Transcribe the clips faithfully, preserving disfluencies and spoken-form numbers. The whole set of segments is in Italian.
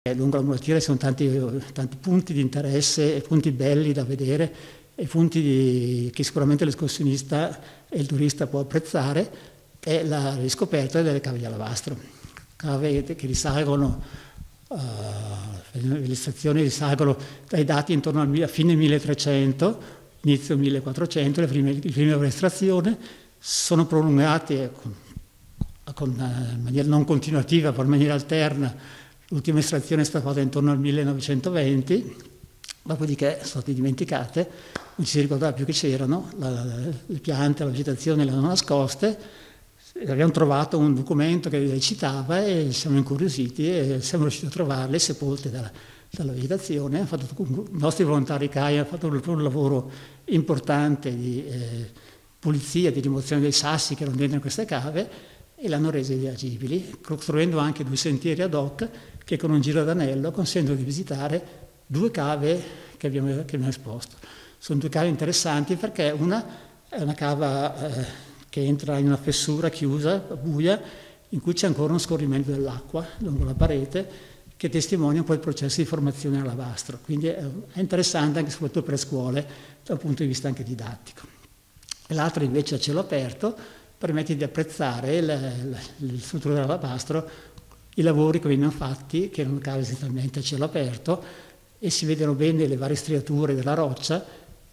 Lungo la mulettiera ci sono tanti, tanti punti di interesse e punti belli da vedere e punti di, che sicuramente l'escursionista e il turista può apprezzare. È la riscoperta delle cave di alabastro, cave che risalgono, uh, le illustrazioni risalgono dai dati intorno a fine milletrecento, inizio millequattrocento, le prime, le prime estrazioni sono prolungate con, con, in maniera non continuativa, ma in maniera alterna. L'ultima estrazione è stata fatta intorno al millenovecentoventi, dopodiché sono state dimenticate, non ci si ricordava più che c'erano, le piante, la vegetazione le hanno nascoste. Abbiamo trovato un documento che le citava e siamo incuriositi e siamo riusciti a trovarle sepolte dalla, dalla vegetazione. Fatto, I nostri volontari C A I hanno fatto un lavoro importante di eh, pulizia, di rimozione dei sassi che erano dentro in queste cave e l'hanno rese agibili, costruendo anche due sentieri ad hoc che con un giro d'anello consentono di visitare due cave che abbiamo, che abbiamo esposto. Sono due cave interessanti perché una è una cava eh, che entra in una fessura chiusa, buia, in cui c'è ancora uno scorrimento dell'acqua lungo la parete che testimonia poi il processo di formazione all'alabastro. Quindi è, è interessante anche soprattutto per le scuole dal punto di vista anche didattico. L'altra invece a cielo aperto permette di apprezzare la, la, la struttura dell'alabastro, i lavori che venivano fatti, che erano cave essenzialmente a cielo aperto, e si vedono bene le varie striature della roccia,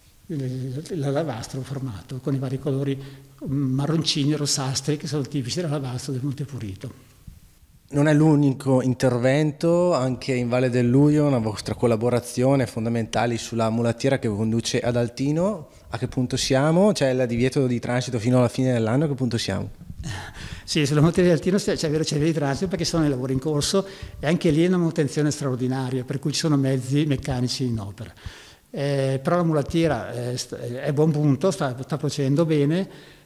l'alabastro formato, con i vari colori marroncini e rossastri che sono tipici dell'alabastro del Monte Purito. Non è l'unico intervento, anche in Valle del Luio, una vostra collaborazione fondamentale sulla mulattiera che conduce ad Altino. A che punto siamo? C'è il divieto di transito fino alla fine dell'anno, a che punto siamo? Sì, sulla mulattiera di Altino c'è vero, c'è vero di transito perché sono i lavori in corso e anche lì è una manutenzione straordinaria, per cui ci sono mezzi meccanici in opera. Eh, però la mulattiera è, è a buon punto, sta, sta procedendo bene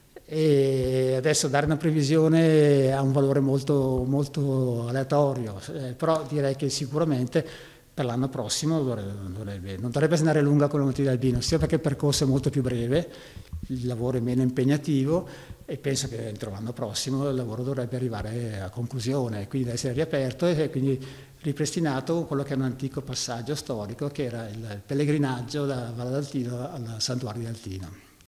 e adesso dare una previsione ha un valore molto, molto aleatorio, eh, però direi che sicuramente per l'anno prossimo dovrebbe, non dovrebbe andare lunga con la mulattiera di Albino, sia perché il percorso è molto più breve, il lavoro è meno impegnativo e penso che entro l'anno prossimo il lavoro dovrebbe arrivare a conclusione, quindi deve essere riaperto e quindi ripristinato quello che è un antico passaggio storico che era il pellegrinaggio da Valle d'Altino al Santuario di Altino.